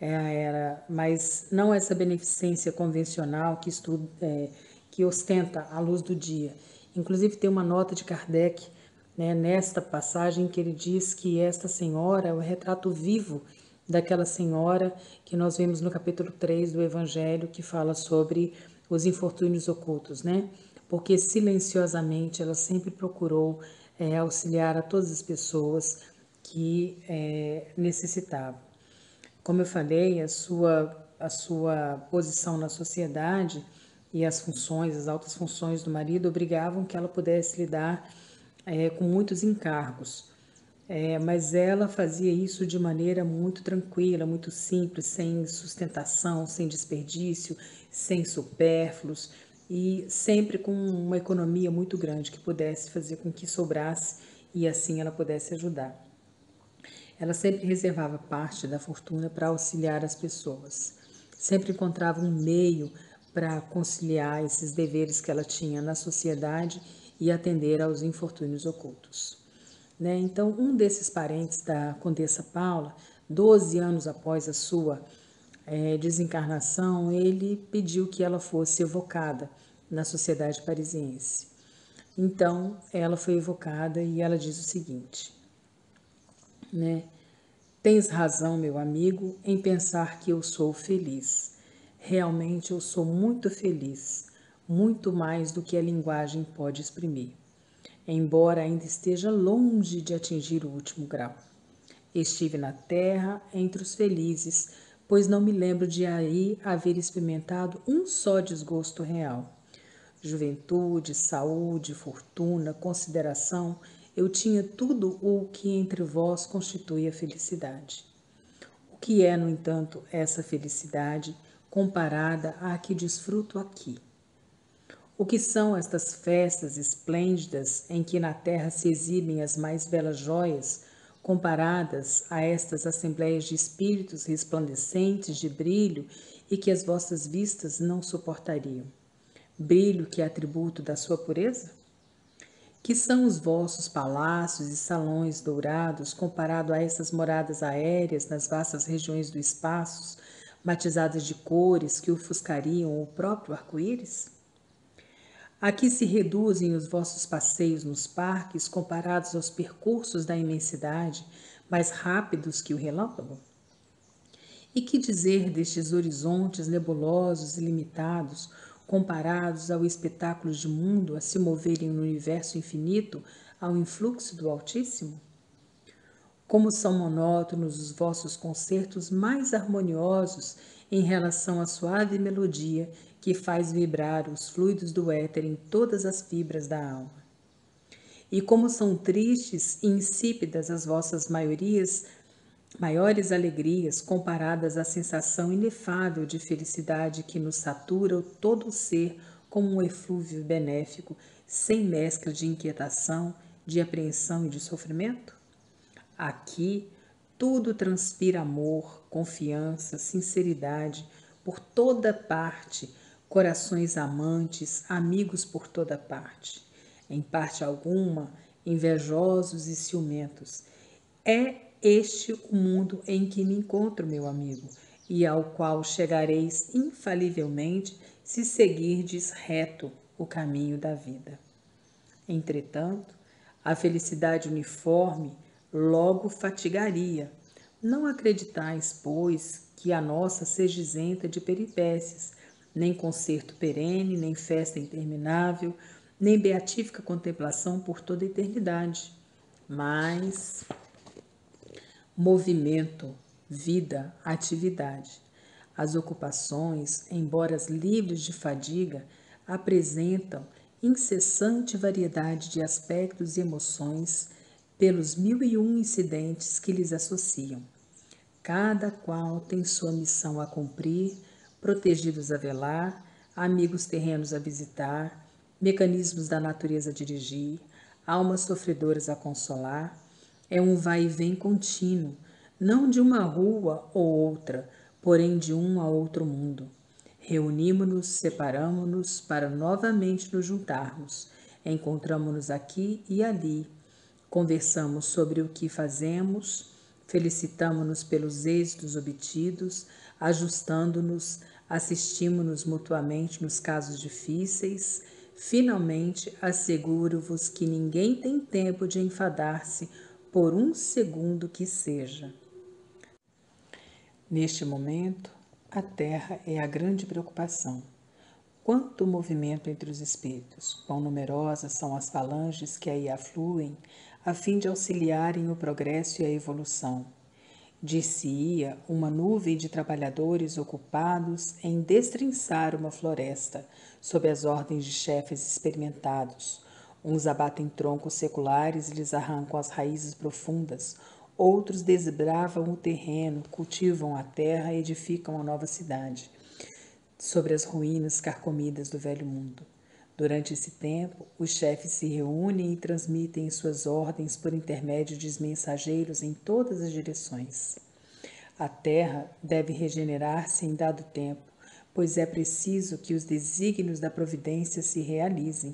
Mas não essa beneficência convencional que ostenta a luz do dia. Inclusive tem uma nota de Kardec, né, nesta passagem que ele diz que esta senhora é o retrato vivo daquela senhora que nós vemos no capítulo 3 do Evangelho, que fala sobre os infortúnios ocultos, né? Porque silenciosamente ela sempre procurou auxiliar a todas as pessoas que necessitavam. Como eu falei, a sua posição na sociedade e as funções, as altas funções do marido obrigavam que ela pudesse lidar com muitos encargos. Mas ela fazia isso de maneira muito tranquila, muito simples, sem sustentação, sem desperdício, sem supérfluos e sempre com uma economia muito grande que pudesse fazer com que sobrasse e assim ela pudesse ajudar. Ela sempre reservava parte da fortuna para auxiliar as pessoas. Sempre encontrava um meio para conciliar esses deveres que ela tinha na sociedade e atender aos infortúnios ocultos. Né? Então, um desses parentes da Condessa Paula, 12 anos após a sua desencarnação, ele pediu que ela fosse evocada na sociedade parisiense. Então, ela foi evocada e ela diz o seguinte, né? Tens razão, meu amigo, em pensar que eu sou feliz. Realmente eu sou muito feliz, muito mais do que a linguagem pode exprimir, embora ainda esteja longe de atingir o último grau. Estive na terra entre os felizes, pois não me lembro de aí haver experimentado um só desgosto real. Juventude, saúde, fortuna, consideração, eu tinha tudo o que entre vós constitui a felicidade. O que é, no entanto, essa felicidade comparada à que desfruto aqui? O que são estas festas esplêndidas em que na terra se exibem as mais belas joias, comparadas a estas assembleias de espíritos resplandecentes de brilho e que as vossas vistas não suportariam? Brilho que é atributo da sua pureza? Que são os vossos palácios e salões dourados comparado a essas moradas aéreas nas vastas regiões do espaço, batizadas de cores que ofuscariam o próprio arco-íris? A que se reduzem os vossos passeios nos parques comparados aos percursos da imensidade, mais rápidos que o relâmpago? E que dizer destes horizontes nebulosos e limitados, comparados ao espetáculo de mundo a se moverem no universo infinito ao influxo do Altíssimo? Como são monótonos os vossos concertos mais harmoniosos em relação à suave melodia que faz vibrar os fluidos do éter em todas as fibras da alma. E como são tristes e insípidas as vossas maiores alegrias comparadas à sensação inefável de felicidade que nos satura todo o ser como um eflúvio benéfico, sem mescla de inquietação, de apreensão e de sofrimento? Aqui, tudo transpira amor, confiança, sinceridade, por toda parte, corações amantes, amigos por toda parte. Em parte alguma, invejosos e ciumentos. É este o mundo em que me encontro, meu amigo, e ao qual chegareis infalivelmente se seguirdes reto o caminho da vida. Entretanto, a felicidade uniforme logo fatigaria. Não acreditais, pois, que a nossa seja isenta de peripécias, nem concerto perene, nem festa interminável, nem beatífica contemplação por toda a eternidade, mas movimento, vida, atividade. As ocupações, embora livres de fadiga, apresentam incessante variedade de aspectos e emoções pelos 1001 incidentes que lhes associam. Cada qual tem sua missão a cumprir, protegidos a velar, amigos terrenos a visitar, mecanismos da natureza a dirigir, almas sofredoras a consolar. É um vai e vem contínuo, não de uma rua ou outra, porém de um a outro mundo. Reunimos-nos, separamo-nos para novamente nos juntarmos. Encontramo-nos aqui e ali. Conversamos sobre o que fazemos, felicitamo-nos pelos êxitos obtidos, ajustando-nos, assistimos-nos mutuamente nos casos difíceis. Finalmente, asseguro-vos que ninguém tem tempo de enfadar-se por um segundo que seja. Neste momento, a Terra é a grande preocupação. Quanto movimento entre os espíritos, quão numerosas são as falanges que aí afluem, a fim de auxiliarem o progresso e a evolução. Dir-se-ia uma nuvem de trabalhadores ocupados em destrinçar uma floresta, sob as ordens de chefes experimentados. Uns abatem troncos seculares e lhes arrancam as raízes profundas, outros desbravam o terreno, cultivam a terra e edificam a nova cidade sobre as ruínas carcomidas do velho mundo. Durante esse tempo, os chefes se reúnem e transmitem suas ordens por intermédio de mensageiros em todas as direções. A terra deve regenerar-se em dado tempo, pois é preciso que os desígnios da providência se realizem.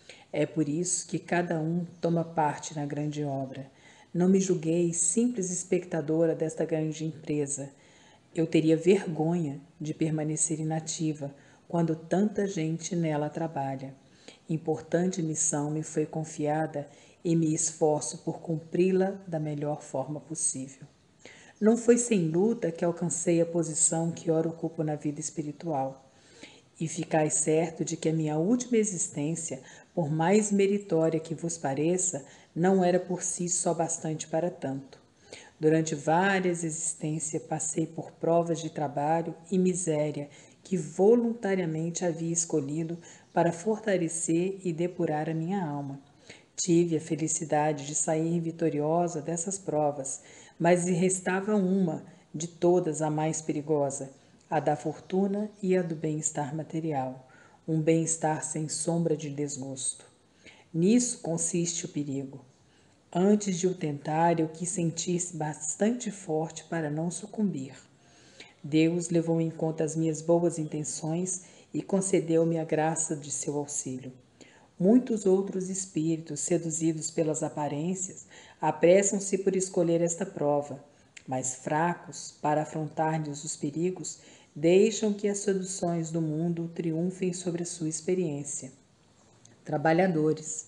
É por isso que cada um toma parte na grande obra. Não me julguei simples espectadora desta grande empresa. Eu teria vergonha de permanecer inativa quando tanta gente nela trabalha. Importante missão me foi confiada e me esforço por cumpri-la da melhor forma possível. Não foi sem luta que alcancei a posição que ora ocupo na vida espiritual. E ficais certo de que a minha última existência, por mais meritória que vos pareça, não era por si só bastante para tanto. Durante várias existências passei por provas de trabalho e miséria que voluntariamente havia escolhido para fortalecer e depurar a minha alma. Tive a felicidade de sair vitoriosa dessas provas, mas restava uma de todas a mais perigosa, a da fortuna e a do bem-estar material, um bem-estar sem sombra de desgosto. Nisso consiste o perigo. Antes de o tentar, eu quis sentir-se bastante forte para não sucumbir. Deus levou em conta as minhas boas intenções e concedeu-me a graça de seu auxílio. Muitos outros espíritos, seduzidos pelas aparências, apressam-se por escolher esta prova, mas fracos, para afrontar-lhes os perigos, deixam que as seduções do mundo triunfem sobre a sua experiência. Trabalhadores,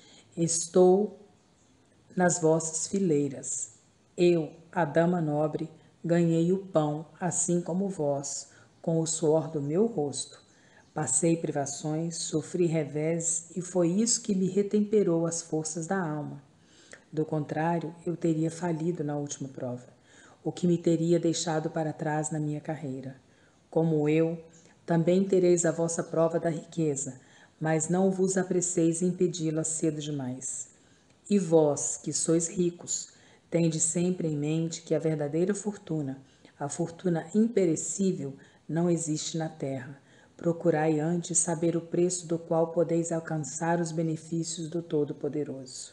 estou nas vossas fileiras. Eu, a dama nobre, ganhei o pão, assim como vós, com o suor do meu rosto. Passei privações, sofri revés, e foi isso que me retemperou as forças da alma. Do contrário, eu teria falido na última prova, o que me teria deixado para trás na minha carreira. Como eu, também tereis a vossa prova da riqueza, mas não vos apresseis em pedi-la cedo demais. E vós, que sois ricos, tende sempre em mente que a verdadeira fortuna, a fortuna imperecível, não existe na terra. Procurai antes saber o preço do qual podeis alcançar os benefícios do Todo-Poderoso.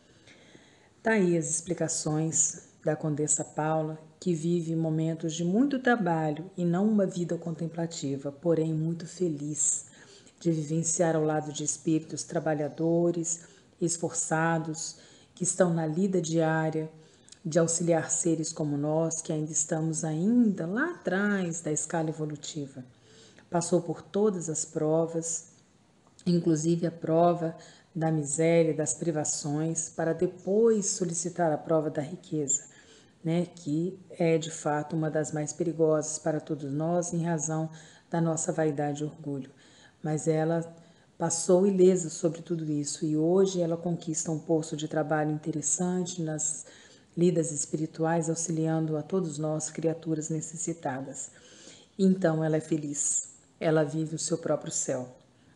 Daí as explicações da Condessa Paula, que vive momentos de muito trabalho e não uma vida contemplativa, porém muito feliz, de vivenciar ao lado de espíritos trabalhadores, esforçados, que estão na lida diária, de auxiliar seres como nós, que ainda estamos lá atrás da escala evolutiva. Passou por todas as provas, inclusive a prova da miséria, das privações, para depois solicitar a prova da riqueza, né, que é de fato uma das mais perigosas para todos nós em razão da nossa vaidade e orgulho. Mas ela passou ilesa sobre tudo isso e hoje ela conquista um posto de trabalho interessante nas lidas espirituais, auxiliando a todos nós, criaturas necessitadas. Então ela é feliz, ela vive o seu próprio céu.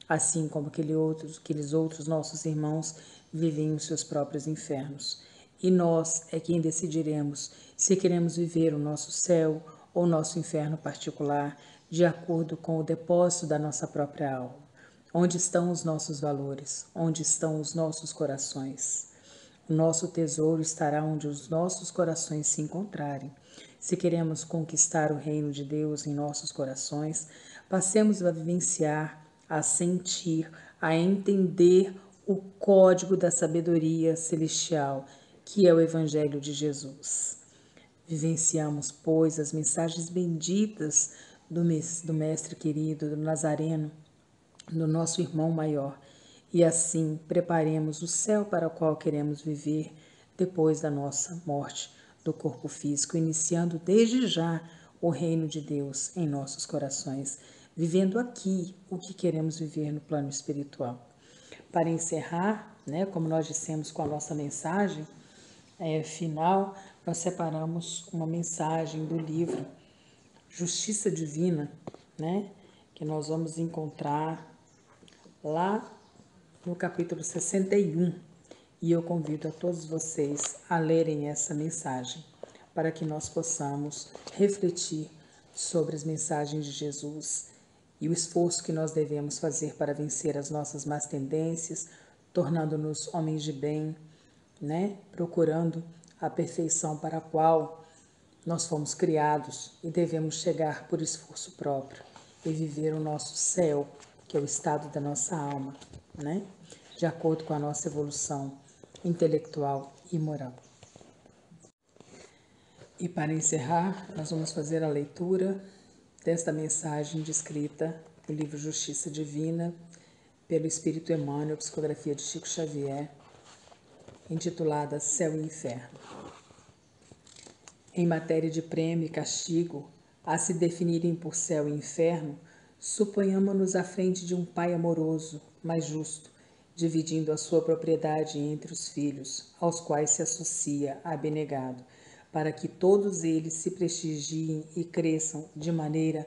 assim como aqueles outros nossos irmãos vivem os seus próprios infernos. E nós é quem decidiremos se queremos viver o nosso céu ou nosso inferno particular, de acordo com o depósito da nossa própria alma. Onde estão os nossos valores? Onde estão os nossos corações? O nosso tesouro estará onde os nossos corações se encontrarem. Se queremos conquistar o reino de Deus em nossos corações, passemos a vivenciar, a sentir, a entender o código da sabedoria celestial, que é o Evangelho de Jesus. Vivenciamos, pois, as mensagens benditas do Mestre querido, do Nazareno, do nosso irmão maior, e assim preparemos o céu para o qual queremos viver depois da nossa morte do corpo físico, iniciando desde já o reino de Deus em nossos corações, vivendo aqui o que queremos viver no plano espiritual. Para encerrar, como nós dissemos com a nossa mensagem final, nós separamos uma mensagem do livro Justiça Divina, que nós vamos encontrar lá no capítulo 61. E eu convido a todos vocês a lerem essa mensagem, para que nós possamos refletir sobre as mensagens de Jesus e o esforço que nós devemos fazer para vencer as nossas más tendências, tornando-nos homens de bem, procurando a perfeição para a qual nós fomos criados e devemos chegar por esforço próprio e viver o nosso céu, que é o estado da nossa alma, de acordo com a nossa evolução intelectual e moral. E para encerrar, nós vamos fazer a leitura desta mensagem descrita no livro Justiça Divina, pelo Espírito Emmanuel, psicografia de Chico Xavier, intitulada Céu e Inferno. Em matéria de prêmio e castigo, a se definirem por céu e inferno, suponhamos-nos à frente de um pai amoroso, mas justo, dividindo a sua propriedade entre os filhos, aos quais se associa abnegado, para que todos eles se prestigiem e cresçam de maneira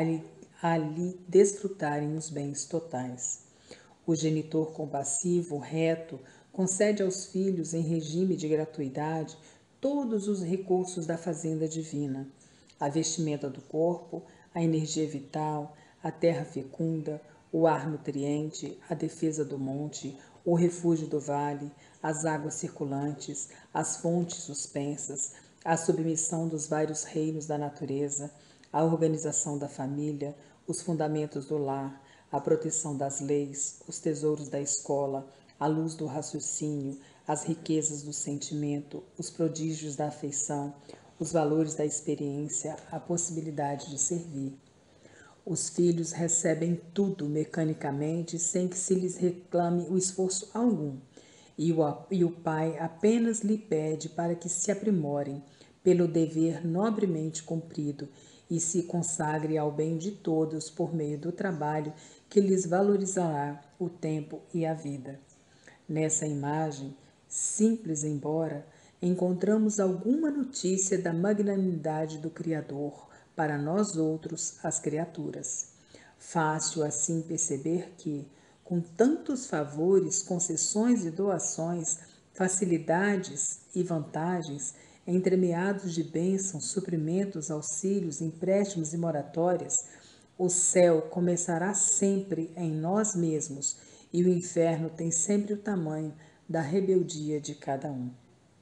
a lhe desfrutarem os bens totais. O genitor compassivo, reto, concede aos filhos, em regime de gratuidade, todos os recursos da fazenda divina: a vestimenta do corpo, a energia vital, a terra fecunda, o ar nutriente, a defesa do monte, o refúgio do vale, as águas circulantes, as fontes suspensas, a submissão dos vários reinos da natureza, a organização da família, os fundamentos do lar, a proteção das leis, os tesouros da escola, a luz do raciocínio, as riquezas do sentimento, os prodígios da afeição, os valores da experiência, a possibilidade de servir. Os filhos recebem tudo mecanicamente, sem que se lhes reclame o esforço algum, e o pai apenas lhe pede para que se aprimorem pelo dever nobremente cumprido e se consagre ao bem de todos por meio do trabalho que lhes valorizará o tempo e a vida. Nessa imagem, simples embora, encontramos alguma notícia da magnanimidade do Criador para nós outros, as criaturas. Fácil assim perceber que, com tantos favores, concessões e doações, facilidades e vantagens, entremeados de bênçãos, suprimentos, auxílios, empréstimos e moratórias, o céu começará sempre em nós mesmos e o inferno tem sempre o tamanho da rebeldia de cada um.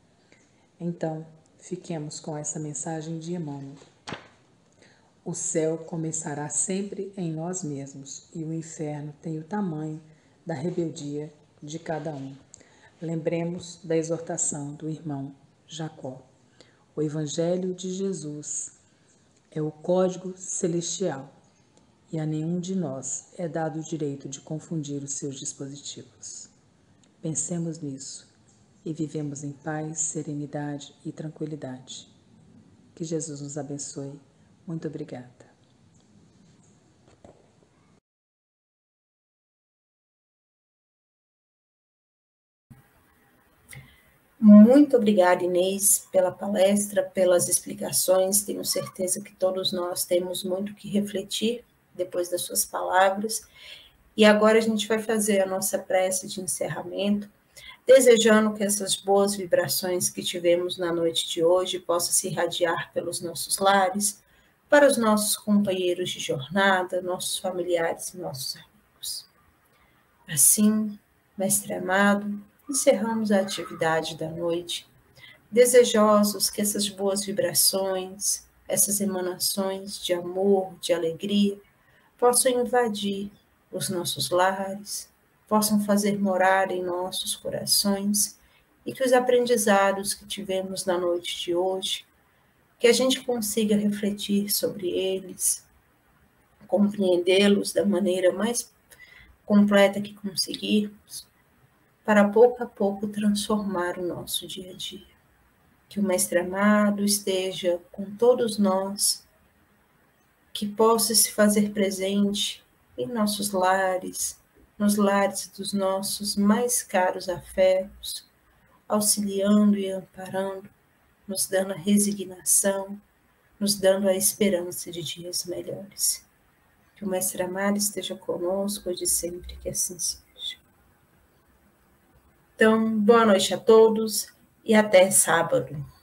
Então, fiquemos com essa mensagem de Emmanuel. O céu começará sempre em nós mesmos e o inferno tem o tamanho da rebeldia de cada um. Lembremos da exortação do irmão Jacó. O Evangelho de Jesus é o código celestial e a nenhum de nós é dado o direito de confundir os seus dispositivos. Pensemos nisso e vivemos em paz, serenidade e tranquilidade. Que Jesus nos abençoe. Muito obrigada. Muito obrigada, Inês, pela palestra, pelas explicações. Tenho certeza que todos nós temos muito que refletir depois das suas palavras. E agora a gente vai fazer a nossa prece de encerramento, desejando que essas boas vibrações que tivemos na noite de hoje possam se irradiar pelos nossos lares, para os nossos companheiros de jornada, nossos familiares e nossos amigos. Assim, Mestre amado, encerramos a atividade da noite, desejosos que essas boas vibrações, essas emanações de amor, de alegria, possam invadir os nossos lares, possam fazer morar em nossos corações e que os aprendizados que tivemos na noite de hoje, que a gente consiga refletir sobre eles, compreendê-los da maneira mais completa que conseguirmos, para pouco a pouco transformar o nosso dia a dia. Que o Mestre amado esteja com todos nós, que possa se fazer presente em nossos lares, nos lares dos nossos mais caros afetos, auxiliando e amparando, nos dando a resignação, nos dando a esperança de dias melhores. Que o Mestre amado esteja conosco hoje e sempre, que assim seja. Então, boa noite a todos e até sábado.